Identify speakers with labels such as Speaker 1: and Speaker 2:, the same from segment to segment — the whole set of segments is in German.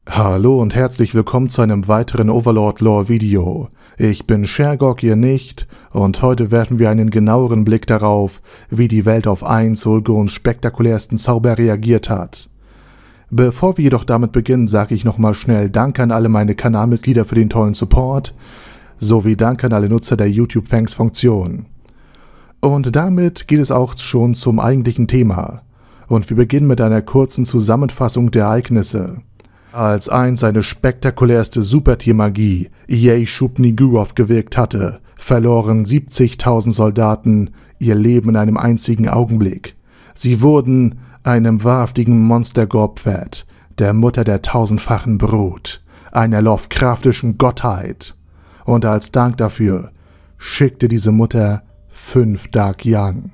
Speaker 1: Hallo und herzlich willkommen zu einem weiteren Overlord-Lore-Video. Ich bin Shergog, ihr nicht, und heute werfen wir einen genaueren Blick darauf, wie die Welt auf einen Ulgons spektakulärsten Zauber reagiert hat. Bevor wir jedoch damit beginnen, sage ich nochmal schnell Danke an alle meine Kanalmitglieder für den tollen Support, sowie Danke an alle Nutzer der YouTube-Thanks-Funktion. Und damit geht es auch schon zum eigentlichen Thema, und wir beginnen mit einer kurzen Zusammenfassung der Ereignisse. Als seine spektakulärste Supertiermagie Yei-Shub-Niggurath gewirkt hatte, verloren 70.000 Soldaten ihr Leben in einem einzigen Augenblick. Sie wurden einem wahrhaftigen Monster geopfert, der Mutter der tausendfachen Brut, einer Lovecraftischen Gottheit. Und als Dank dafür schickte diese Mutter 5 Dark Young.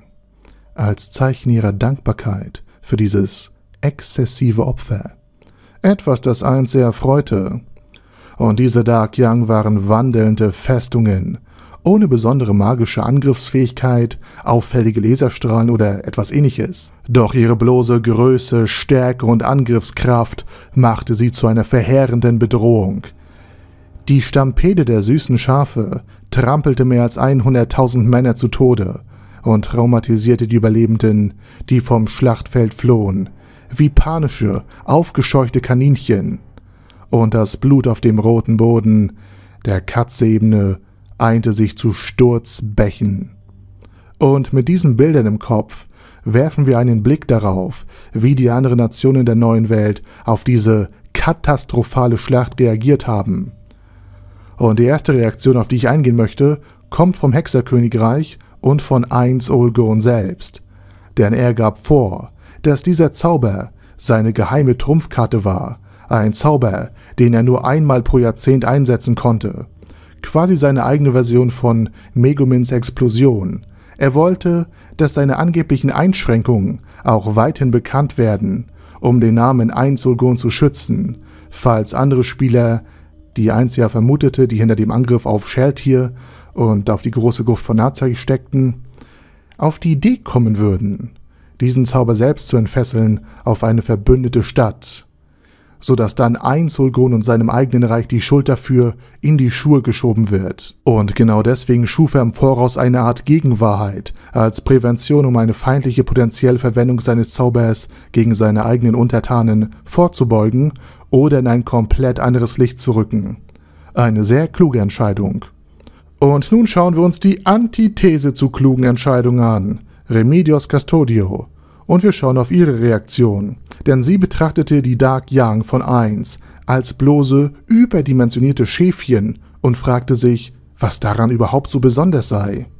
Speaker 1: Als Zeichen ihrer Dankbarkeit für dieses exzessive Opfer. Etwas, das einst sehr erfreute. Und diese Dark Young waren wandelnde Festungen, ohne besondere magische Angriffsfähigkeit, auffällige Laserstrahlen oder etwas ähnliches. Doch ihre bloße Größe, Stärke und Angriffskraft machte sie zu einer verheerenden Bedrohung. Die Stampede der süßen Schafe trampelte mehr als 100.000 Männer zu Tode und traumatisierte die Überlebenden, die vom Schlachtfeld flohen, wie panische, aufgescheuchte Kaninchen. Und das Blut auf dem roten Boden der Katzebene einte sich zu Sturzbächen. Und mit diesen Bildern im Kopf werfen wir einen Blick darauf, wie die anderen Nationen der neuen Welt auf diese katastrophale Schlacht reagiert haben. Und die erste Reaktion, auf die ich eingehen möchte, kommt vom Hexerkönigreich und von Ulgon selbst. Denn er gab vor, dass dieser Zauber seine geheime Trumpfkarte war, ein Zauber, den er nur einmal pro Jahrzehnt einsetzen konnte. Quasi seine eigene Version von Megumins Explosion. Er wollte, dass seine angeblichen Einschränkungen auch weithin bekannt werden, um den Namen Ulgon zu schützen, falls andere Spieler, die einst ja vermutete, die hinter dem Angriff auf Sheltir und auf die große Gruft von Nazareth steckten, auf die Idee kommen würden, diesen Zauber selbst zu entfesseln auf eine verbündete Stadt, sodass dann Ulgon und seinem eigenen Reich die Schuld dafür in die Schuhe geschoben wird. Und genau deswegen schuf er im Voraus eine Art Gegenwahrheit, als Prävention, um eine feindliche potenzielle Verwendung seines Zaubers gegen seine eigenen Untertanen vorzubeugen oder in ein komplett anderes Licht zu rücken. Eine sehr kluge Entscheidung. Und nun schauen wir uns die Antithese zu klugen Entscheidungen an. Remedios Custodio, und wir schauen auf ihre Reaktion, denn sie betrachtete die Dark Young von 1 als bloße, überdimensionierte Schäfchen und fragte sich, was daran überhaupt so besonders sei.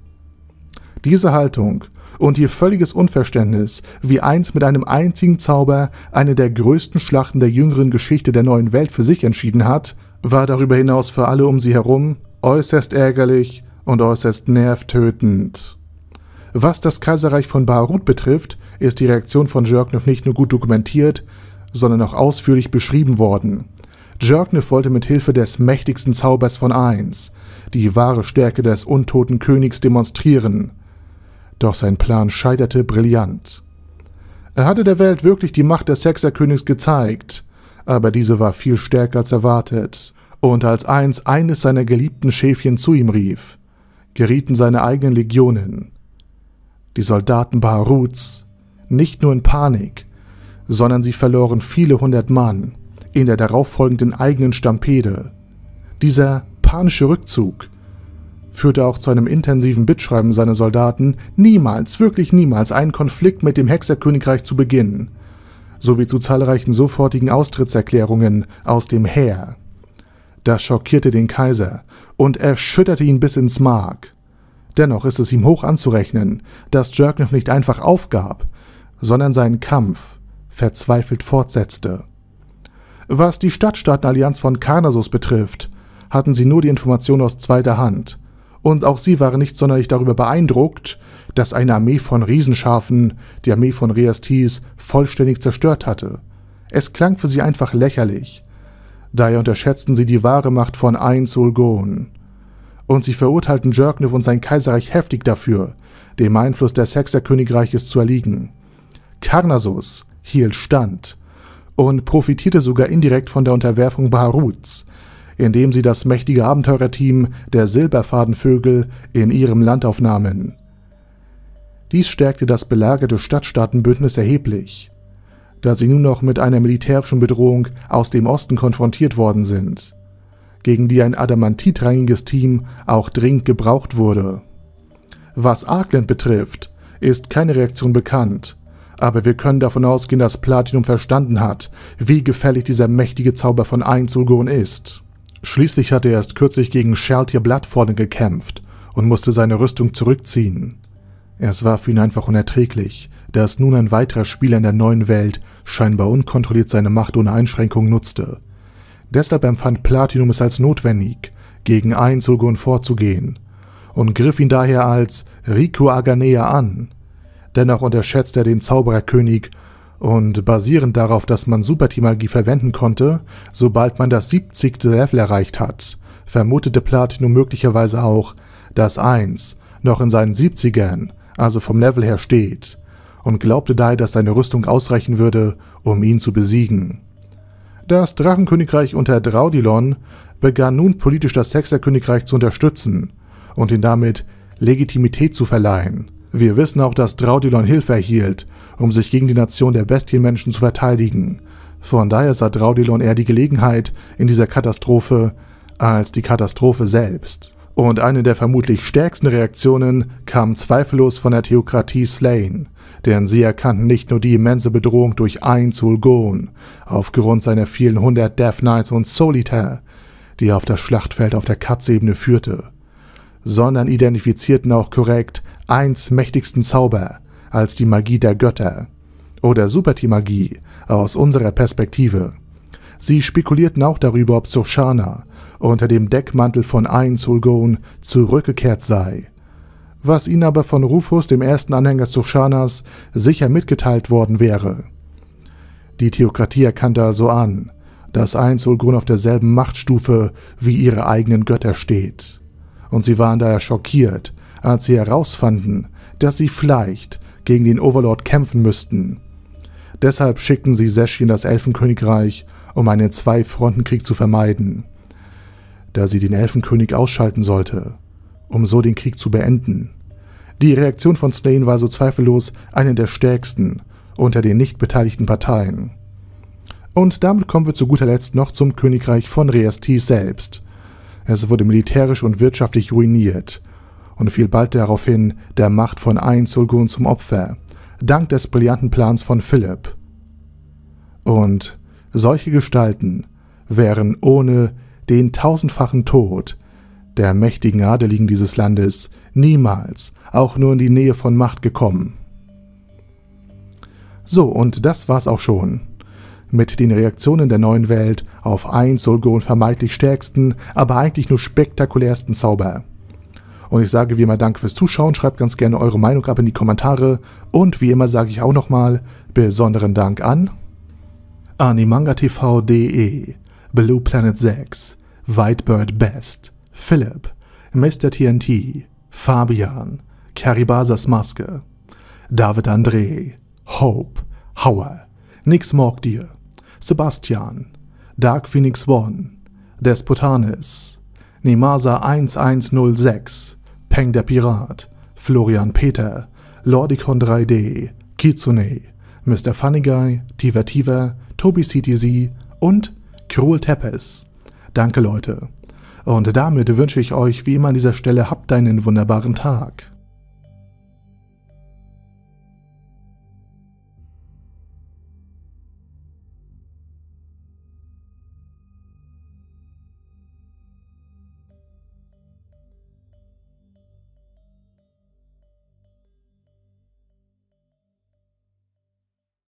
Speaker 1: Diese Haltung und ihr völliges Unverständnis, wie 1 mit einem einzigen Zauber eine der größten Schlachten der jüngeren Geschichte der neuen Welt für sich entschieden hat, war darüber hinaus für alle um sie herum äußerst ärgerlich und äußerst nervtötend. Was das Kaiserreich von Baharut betrifft, ist die Reaktion von Jerkniff nicht nur gut dokumentiert, sondern auch ausführlich beschrieben worden. Jerkniff wollte mit Hilfe des mächtigsten Zaubers von 1 die wahre Stärke des untoten Königs demonstrieren. Doch sein Plan scheiterte brillant. Er hatte der Welt wirklich die Macht des Hexerkönigs gezeigt, aber diese war viel stärker als erwartet. Und als eines seiner geliebten Schäfchen zu ihm rief, gerieten seine eigenen Legionen, die Soldaten Baharuts, nicht nur in Panik, sondern sie verloren viele hundert Mann in der darauffolgenden eigenen Stampede. Dieser panische Rückzug führte auch zu einem intensiven Bittschreiben seiner Soldaten, niemals, wirklich niemals einen Konflikt mit dem Hexerkönigreich zu beginnen, sowie zu zahlreichen sofortigen Austrittserklärungen aus dem Heer. Das schockierte den Kaiser und erschütterte ihn bis ins Mark. Dennoch ist es ihm hoch anzurechnen, dass Jerkniff nicht einfach aufgab, sondern seinen Kampf verzweifelt fortsetzte. Was die Stadtstaatenallianz von Karnasus betrifft, hatten sie nur die Information aus zweiter Hand, und auch sie waren nicht sonderlich darüber beeindruckt, dass eine Armee von Riesenschafen die Armee von Reastis vollständig zerstört hatte. Es klang für sie einfach lächerlich. Daher unterschätzten sie die wahre Macht von Ulgon. Und sie verurteilten Jerkniff und sein Kaiserreich heftig dafür, dem Einfluss des Hexerkönigreiches zu erliegen. Karnasus hielt stand und profitierte sogar indirekt von der Unterwerfung Baharuts, indem sie das mächtige Abenteurerteam der Silberfadenvögel in ihrem Land aufnahmen. Dies stärkte das belagerte Stadtstaatenbündnis erheblich, da sie nun noch mit einer militärischen Bedrohung aus dem Osten konfrontiert worden sind, gegen die ein adamantitrangiges Team auch dringend gebraucht wurde. Was Arkland betrifft, ist keine Reaktion bekannt, aber wir können davon ausgehen, dass Platinum verstanden hat, wie gefährlich dieser mächtige Zauber von Ain Sulgon ist. Schließlich hatte er erst kürzlich gegen Sheltir Bloodfallen gekämpft und musste seine Rüstung zurückziehen. Es war für ihn einfach unerträglich, dass nun ein weiterer Spieler in der neuen Welt scheinbar unkontrolliert seine Macht ohne Einschränkung nutzte. Deshalb empfand Platinum es als notwendig, gegen Ain Sulgon vorzugehen und griff ihn daher als Riku Aganea an. Dennoch unterschätzt er den Zaubererkönig und basierend darauf, dass man Superteam-Magie verwenden konnte, sobald man das 70. Level erreicht hat, vermutete Platinum möglicherweise auch, dass Ains noch in seinen 70ern, also vom Level her steht, und glaubte daher, dass seine Rüstung ausreichen würde, um ihn zu besiegen. Das Drachenkönigreich unter Draudilon begann nun politisch das Hexerkönigreich zu unterstützen und ihm damit Legitimität zu verleihen. Wir wissen auch, dass Draudilon Hilfe erhielt, um sich gegen die Nation der Bestienmenschen zu verteidigen. Von daher sah Draudilon eher die Gelegenheit in dieser Katastrophe als die Katastrophe selbst. Und eine der vermutlich stärksten Reaktionen kam zweifellos von der Theokratie Slane, denn sie erkannten nicht nur die immense Bedrohung durch Ain Sulgon aufgrund seiner vielen 100 Death Knights und Solitaire, die er auf das Schlachtfeld auf der Katzebene führte, sondern identifizierten auch korrekt Ains mächtigsten Zauber als die Magie der Götter oder Superteam-Magie aus unserer Perspektive. Sie spekulierten auch darüber, ob Soshana unter dem Deckmantel von Ain Sulgon zurückgekehrt sei, was ihnen aber von Rufus, dem ersten Anhänger Soshanas, sicher mitgeteilt worden wäre. Die Theokratie erkannte also an, dass Ain Sulgon auf derselben Machtstufe wie ihre eigenen Götter steht, und sie waren daher schockiert, als sie herausfanden, dass sie vielleicht gegen den Overlord kämpfen müssten. Deshalb schickten sie Seshi in das Elfenkönigreich, um einen Zwei-Fronten-Krieg zu vermeiden, da sie den Elfenkönig ausschalten sollte, um so den Krieg zu beenden. Die Reaktion von Slane war so zweifellos eine der stärksten unter den nicht beteiligten Parteien. Und damit kommen wir zu guter Letzt noch zum Königreich von Reastis selbst. Es wurde militärisch und wirtschaftlich ruiniert und fiel bald daraufhin der Macht von Ain Sulgon zum Opfer, dank des brillanten Plans von Philipp. Und solche Gestalten wären ohne den tausendfachen Tod der mächtigen Adeligen dieses Landes niemals auch nur in die Nähe von Macht gekommen. So, und das war's auch schon mit den Reaktionen der neuen Welt auf Ain Sulgon vermeintlich stärksten, aber eigentlich nur spektakulärsten Zauber. Und ich sage wie immer Danke fürs Zuschauen, schreibt ganz gerne eure Meinung ab in die Kommentare und wie immer sage ich auch nochmal besonderen Dank an animangatv.de, Blue Planet 6, Whitebird Best, Philipp, Mr. TNT, Fabian, Karibasas Maske, David André, Hope, Hauer, Nix Morg dir, Sebastian, Dark Phoenix One, Despotanis, Nimasa 1106, Peng der Pirat, Florian Peter, Lordicon 3D, Kitsune, Mr. Funny Guy, Tiva, Tobi CTZ und Cruel Tepes. Danke Leute. Und damit wünsche ich euch wie immer an dieser Stelle, habt einen wunderbaren Tag.